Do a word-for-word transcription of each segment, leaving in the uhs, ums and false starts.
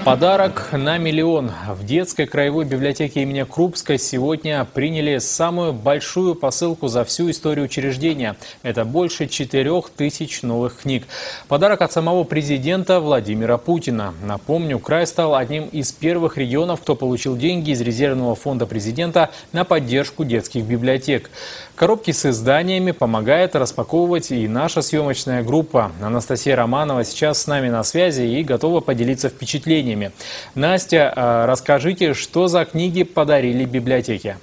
Подарок на миллион. В детской краевой библиотеке имени Крупской сегодня приняли самую большую посылку за всю историю учреждения. Это больше четырех тысяч новых книг. Подарок от самого президента Владимира Путина. Напомню, край стал одним из первых регионов, кто получил деньги из резервного фонда президента на поддержку детских библиотек. Коробки с изданиями помогает распаковывать и наша съемочная группа. Анастасия Романова сейчас с нами на связи и готова поделиться впечатлениями. Настя, расскажите, что за книги подарили библиотеке?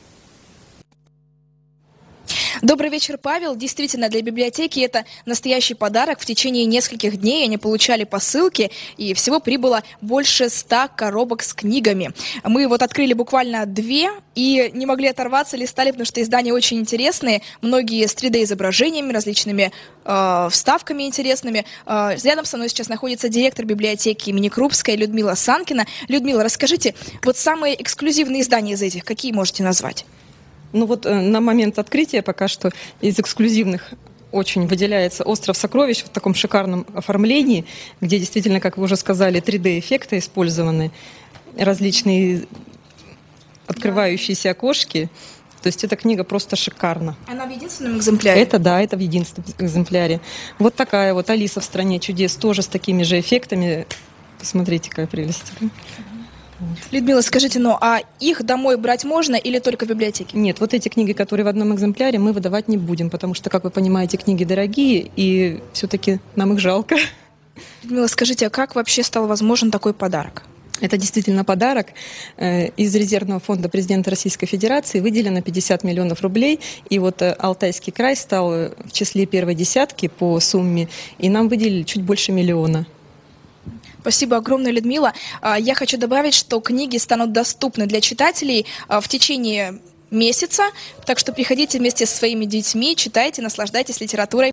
Добрый вечер, Павел. Действительно, для библиотеки это настоящий подарок. В течение нескольких дней они получали посылки, и всего прибыло больше ста коробок с книгами. Мы вот открыли буквально две и не могли оторваться, листали, потому что издания очень интересные. Многие с три дэ-изображениями, различными э, вставками интересными. Э, рядом со мной сейчас находится директор библиотеки имени Крупской Людмила Санкина. Людмила, расскажите, вот самые эксклюзивные издания из этих, какие можете назвать? Ну вот на момент открытия пока что из эксклюзивных очень выделяется «Остров сокровищ» в таком шикарном оформлении, где действительно, как вы уже сказали, три дэ-эффекты использованы, различные открывающиеся окошки. То есть эта книга просто шикарна. Она в единственном экземпляре? Это да, это в единственном экземпляре. Вот такая вот «Алиса в стране чудес» тоже с такими же эффектами. Посмотрите, какая прелесть. Людмила, скажите, ну а их домой брать можно или только в библиотеке? Нет, вот эти книги, которые в одном экземпляре, мы выдавать не будем, потому что, как вы понимаете, книги дорогие, и все-таки нам их жалко. Людмила, скажите, а как вообще стал возможен такой подарок? Это действительно подарок. Из резервного фонда президента Российской Федерации выделено пятьдесят миллионов рублей, и вот Алтайский край стал в числе первой десятки по сумме, и нам выделили чуть больше миллиона. Спасибо огромное, Людмила. Я хочу добавить, что книги станут доступны для читателей в течение месяца, так что приходите вместе со своими детьми, читайте, наслаждайтесь литературой.